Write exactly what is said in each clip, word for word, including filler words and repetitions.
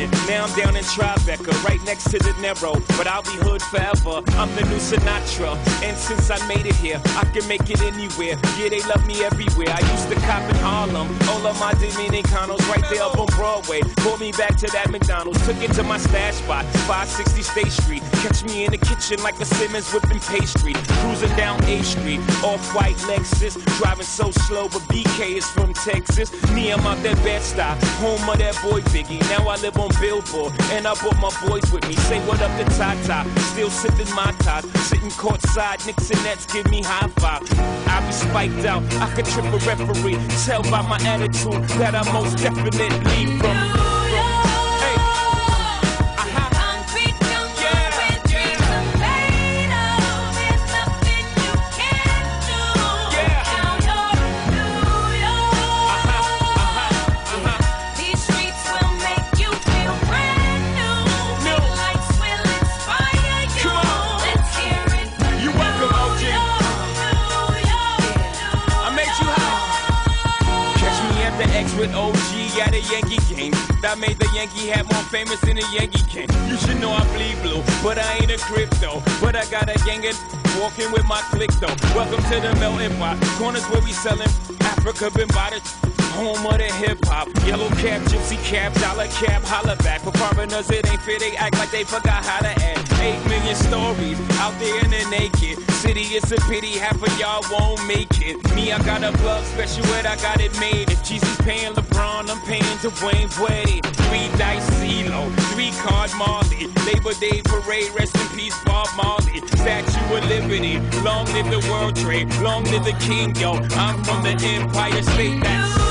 Brooklyn, now I'm down in Tribeca, right next to De Niro. But I'll be hood forever, I'm the new Sinatra. And since I made it here, I can make it anywhere. Yeah, they love me everywhere. I used to cop in Harlem, all of my Dominicanos right there up on Broadway. Pulled me back to that McDonald's, took it to my stash spot, five sixty State Street. Catch me in the kitchen like a Simmons whipping pastry. Cruising down A Street, off-white Lexus, driving so slow, but B K is from Texas. Me, I'm out that Bed-Stuy, home of that boy Biggie. Now I live on Billboard, and I brought my boys with me. Say what up to Tata, still sipping my top, sitting courtside, Knicks and Nets give me high five. I be spiked out, I could trip a referee. Tell by my attitude that I most definitely from. With O G at a Yankee game, that made the Yankee hat more famous than a Yankee can. You should know I bleed blue, but I ain't a crypto. But I got a gang of walking with my click though. Welcome to the melting pot, corners where we selling Africa been by the home of the hip hop. Yellow cap, gypsy cap, dollar cap, holla back. For foreigners it ain't fair, they act like they forgot how to act. Eight million stories out there in the naked city. It's a pity half of y'all won't make it. Me, I got a plug special ed, I got it made. If Jesus paying LeBron, I'm paying Dwayne Wade. Three dice CeeLo, three card Marley. Labor Day parade, rest in peace Bob Marley. Statue of Liberty, long live the World Trade, long live the King, yo. I'm from the Empire State. That's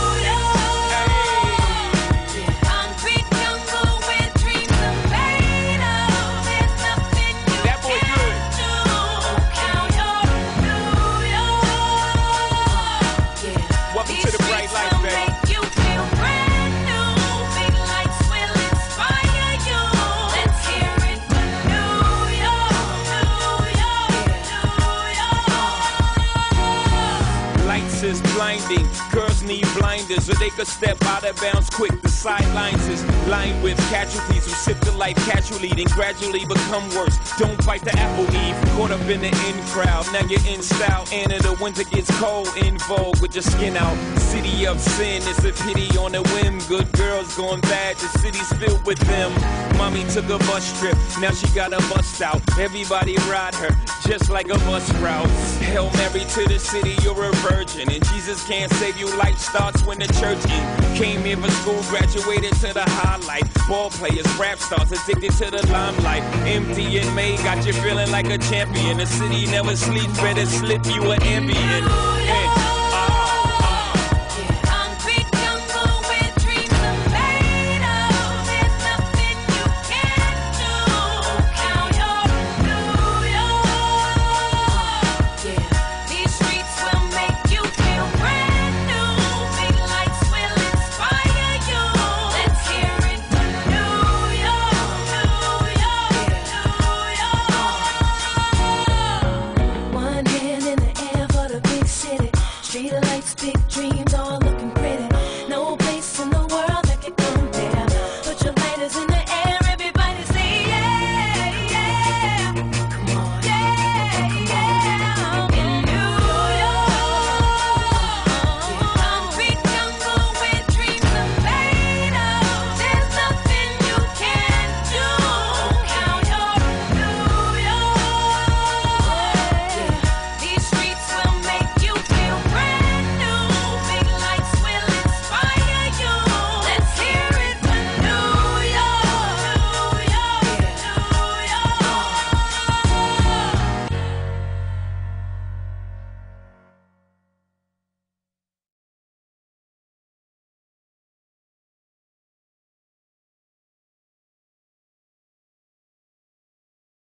is blinding. Girls need blinders so they could step out of bounds quick. The sidelines is lined with casualties who sip the life casually, then gradually become worse. Don't bite the apple eve. Caught up in the in crowd, now you're in style. And in the winter gets cold, in vogue with your skin out. City of sin, it's a pity on a whim. Good girls going bad, the city's filled with them. Mommy took a bus trip, now she got a bust out. Everybody ride her, just like a bus route. Hail Mary to the city, you're a virgin. And Jesus can't save you, life starts when the church in. Came here for school, graduated to the highlight. Ball players, rap stars, addicted to the limelight. Empty in May, got you feeling like a champion. The city never sleeps, better slip you an ambient. Yeah.